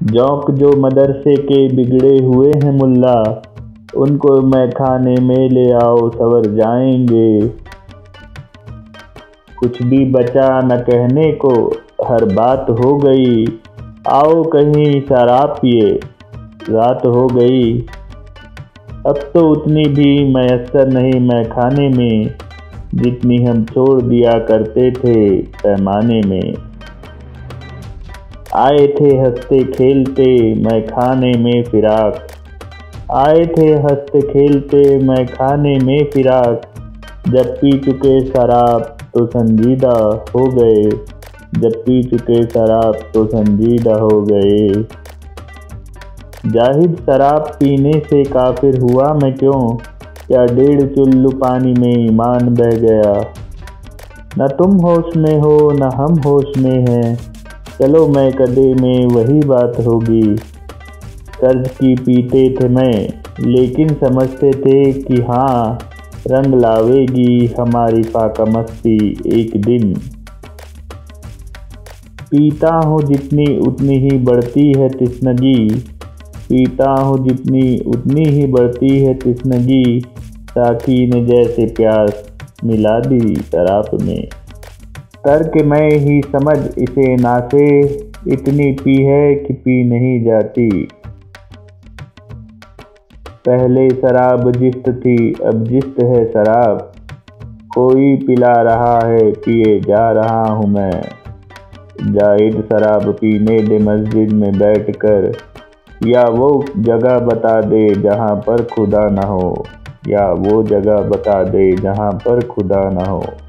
जौक जो मदरसे के बिगड़े हुए हैं मुल्ला, उनको मैं खाने में ले आओ सवर जाएंगे। कुछ भी बचा न कहने को, हर बात हो गई। आओ कहीं शराब पिए, रात हो गई। अब तो उतनी भी मैसर नहीं मैं खाने में, जितनी हम छोड़ दिया करते थे पैमाने में। आए थे हंसते खेलते मैं खाने में फिराक, आए थे हंसते खेलते मैं खाने में फिराक। जब पी चुके शराब तो संजीदा हो गए, जब पी चुके शराब तो संजीदा हो गए। जाहिद शराब पीने से काफिर हुआ मैं क्यों, क्या 1.5 चुल्लू पानी में ईमान बह गया। न तुम होश में हो न हम होश में हैं, चलो मैं कदे में वही बात होगी। कर्ज की पीते थे मैं लेकिन समझते थे कि हाँ, रंग लावेगी हमारी फाका मस्ती एक दिन। पीता हूँ जितनी उतनी ही बढ़ती है तिस्नगी, पीता हूँ जितनी उतनी ही बढ़ती है तिस्नगी। साकी ने जैसे प्यास मिला दी शराब में, करके मैं ही समझ इसे नासे, इतनी पी है कि पी नहीं जाती। पहले शराब जिस्त थी अब जिस्त है शराब, कोई पिला रहा है पिए जा रहा हूँ मैं। जाहिद शराब पीने दे मस्जिद में बैठकर, या वो जगह बता दे जहाँ पर खुदा न हो, या वो जगह बता दे जहाँ पर खुदा न हो।